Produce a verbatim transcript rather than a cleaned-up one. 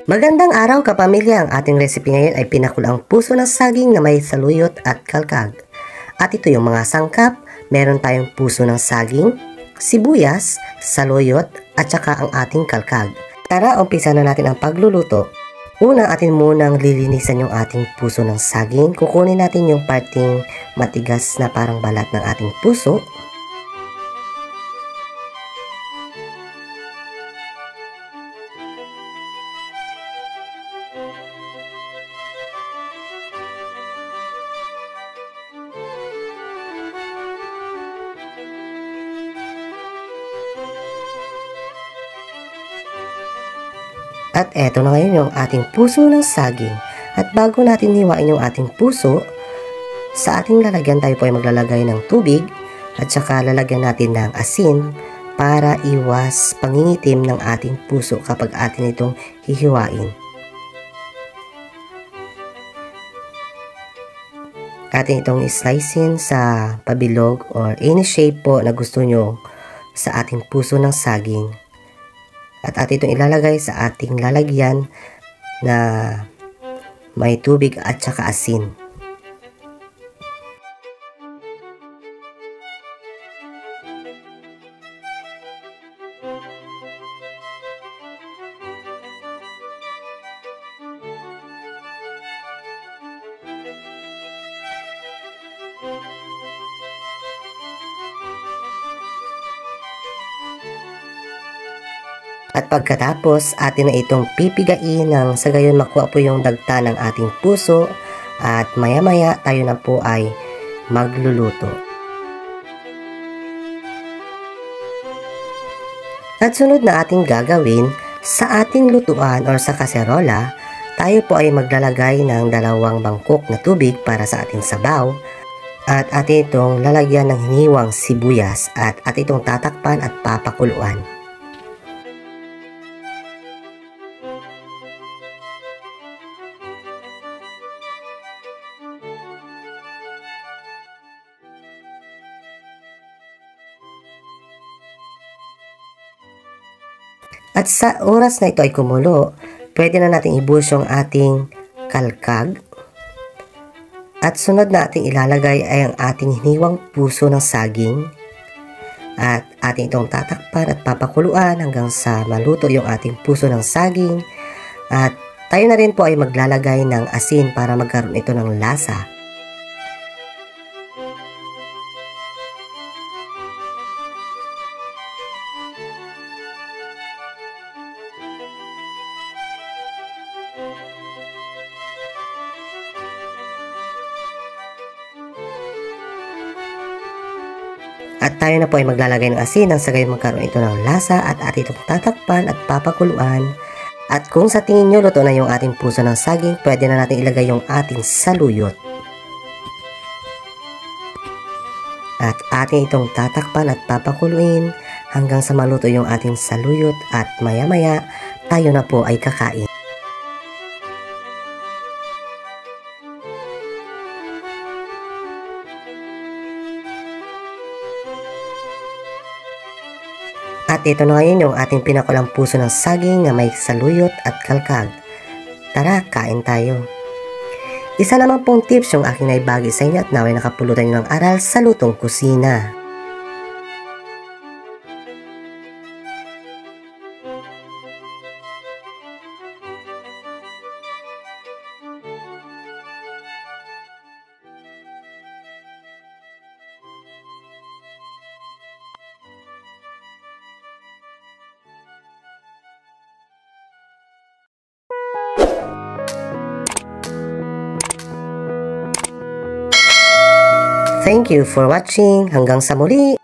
Magandang araw kapamilya, ang ating recipe ngayon ay pinakulang puso ng saging na may saluyot at kalkag. At ito yung mga sangkap, meron tayong puso ng saging, sibuyas, saluyot at saka ang ating kalkag. Tara, umpisa na natin ang pagluluto. Una, atin munang lilinisan yung ating puso ng saging. Kukunin natin yung parting matigas na parang balat ng ating puso. At eto na ngayon yung ating puso ng saging. At bago natin hiwain yung ating puso, sa ating lalagyan tayo po ay maglalagay ng tubig at saka lalagyan natin ng asin para iwas pangingitim ng ating puso kapag atin itong hihiwain. Atin itong slicein sa pabilog or any shape po na gusto nyo sa ating puso ng saging. At atin itong ilalagay sa ating lalagyan na may tubig at saka asin. At pagkatapos, atin na itong pipigain ng sa gayon makuha po yung dagta ng ating puso at maya maya tayo na po ay magluluto. At sunod na ating gagawin, sa ating lutuan or sa kaserola, tayo po ay maglalagay ng dalawang mangkok na tubig para sa ating sabaw. At atin itong lalagyan ng hiniwang sibuyas at atin itong tatakpan at papakuluan. At sa oras na ito ay kumulo, pwede na natin ibuhos yung ating kalkag. At sunod na ating ilalagay ay ang ating hiniwang puso ng saging. At ating itong tatakpan at papakuluan hanggang sa maluto yung ating puso ng saging. At tayo na rin po ay maglalagay ng asin para magkaroon ito ng lasa. At tayo na po ay maglalagay ng asin nang sa gayon magkaroon ito ng lasa at atin itong tatakpan at papakuluan. At kung sa tingin nyo luto na yung ating puso ng saging, pwede na natin ilagay yung ating saluyot. At atin itong tatakpan at papakuluin hanggang sa maluto yung ating saluyot at maya maya tayo na po ay kakain. At ito na ngayon yung ating pinakulang puso ng saging na may saluyot at kalkag. Tara, kain tayo. Isa naman pong tips yung aking naibagi sa inyo at naway nakapulutan nyo ng aral sa lutong kusina. Thank you for watching. Hanggang sa muli!